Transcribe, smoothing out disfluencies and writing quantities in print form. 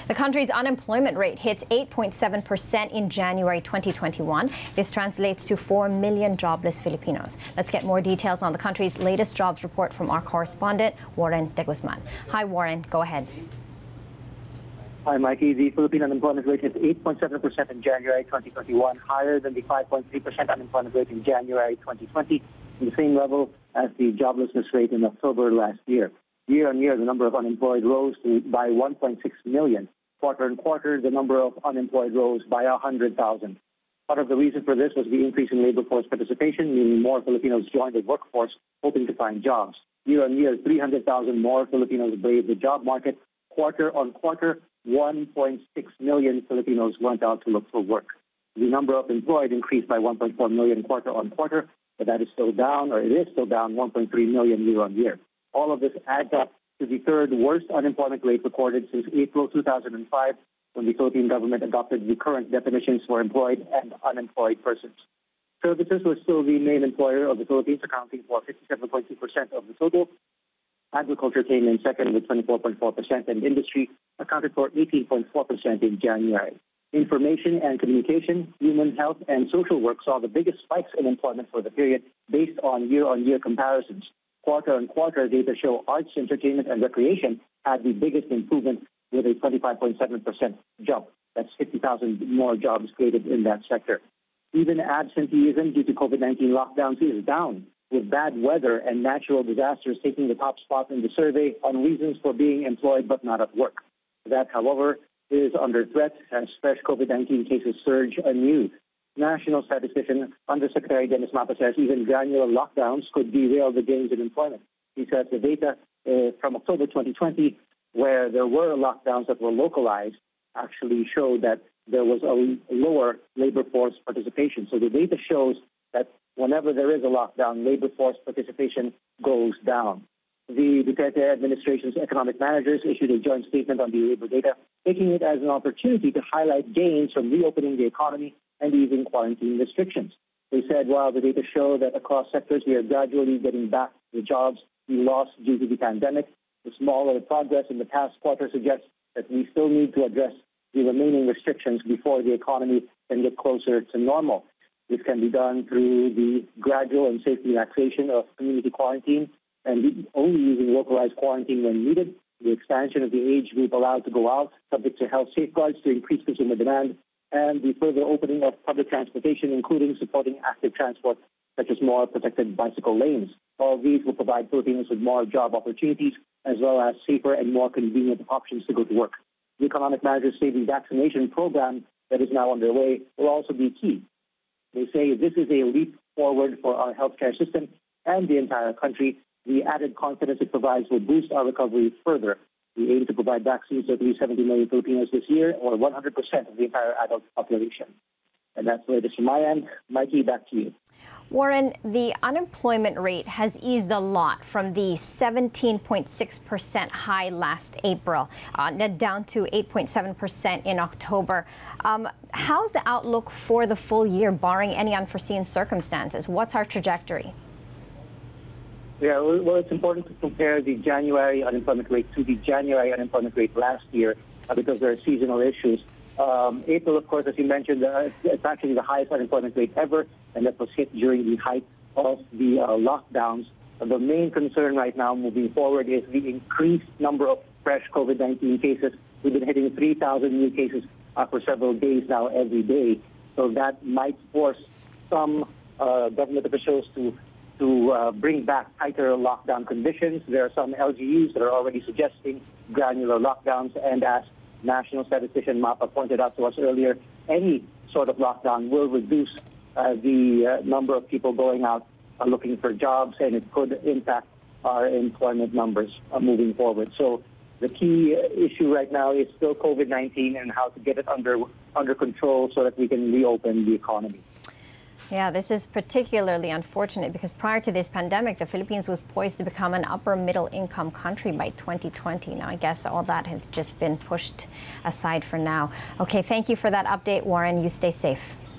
The country's unemployment rate hits 8.7% in January 2021. This translates to 4 million jobless Filipinos. Let's get more details on the country's latest jobs report from our correspondent, Warren De Guzman. Hi, Warren. Go ahead. Hi, Mikey. The Philippine unemployment rate hit 8.7% in January 2021, higher than the 5.3% unemployment rate in January 2020, and the same level as the joblessness rate in October last year. Year on year, the number of unemployed rose by 1.6 million. Quarter on quarter, the number of unemployed rose by 100,000. Part of the reason for this was the increase in labor force participation, meaning more Filipinos joined the workforce hoping to find jobs. Year on year, 300,000 more Filipinos braved the job market. Quarter on quarter, 1.6 million Filipinos went out to look for work. The number of employed increased by 1.4 million quarter on quarter, but that is still down, or it is still down 1.3 million year on year. All of this adds up to the third worst unemployment rate recorded since April 2005, when the Philippine government adopted the current definitions for employed and unemployed persons. Services was still the main employer of the Philippines, accounting for 57.2% of the total. Agriculture came in second with 24.4%, and industry accounted for 18.4% in January. Information and communication, human health, and social work saw the biggest spikes in employment for the period based on year-on-year comparisons. Quarter-on-quarter data show arts, entertainment, and recreation had the biggest improvement with a 25.7% jump. That's 50,000 more jobs created in that sector. Even absenteeism due to COVID-19 lockdowns is down, with bad weather and natural disasters taking the top spot in the survey on reasons for being employed but not at work. That, however, is under threat as fresh COVID-19 cases surge anew. National statistician Undersecretary Dennis Mapa says even granular lockdowns could derail the gains in employment. He says the data from October 2020, where there were lockdowns that were localized, actually showed that there was a lower labor force participation. So the data shows that whenever there is a lockdown, labor force participation goes down. The Duterte administration's economic managers issued a joint statement on the labor data, taking it as an opportunity to highlight gains from reopening the economy and easing quarantine restrictions. They said, while the data show that across sectors we are gradually getting back the jobs we lost due to the pandemic, the smaller progress in the past quarter suggests that we still need to address the remaining restrictions before the economy can get closer to normal. This can be done through the gradual and safe relaxation of community quarantine and only using localized quarantine when needed, the expansion of the age group allowed to go out, subject to health safeguards to increase consumer demand, and the further opening of public transportation, including supporting active transport, such as more protected bicycle lanes. All these will provide Filipinos with more job opportunities, as well as safer and more convenient options to go to work. The economic managers say the vaccination program that is now underway will also be key. They say this is a leap forward for our healthcare system and the entire country. The added confidence it provides will boost our recovery further. We aim to provide vaccines to at least 70 million Filipinos this year, or 100% of the entire adult population. And that's the latest from my end. Mikey, back to you. Warren, the unemployment rate has eased a lot from the 17.6% high last April, down to 8.7% in October. How's the outlook for the full year, barring any unforeseen circumstances? What's our trajectory? Yeah, well, it's important to compare the January unemployment rate to the January unemployment rate last year because there are seasonal issues. April, of course, as you mentioned, it's actually the highest unemployment rate ever, and that was hit during the height of the lockdowns. The main concern right now moving forward is the increased number of fresh COVID-19 cases. We've been hitting 3,000 new cases for several days now every day. So that might force some government officials to bring back tighter lockdown conditions. There are some LGUs that are already suggesting granular lockdowns, and as National Statistician Mapa pointed out to us earlier, any sort of lockdown will reduce the number of people going out looking for jobs, and it could impact our employment numbers moving forward. So the key issue right now is still COVID-19 and how to get it under control so that we can reopen the economy. Yeah, this is particularly unfortunate because prior to this pandemic, the Philippines was poised to become an upper middle income country by 2020. Now, I guess all that has just been pushed aside for now. Okay, thank you for that update, Warren. You stay safe.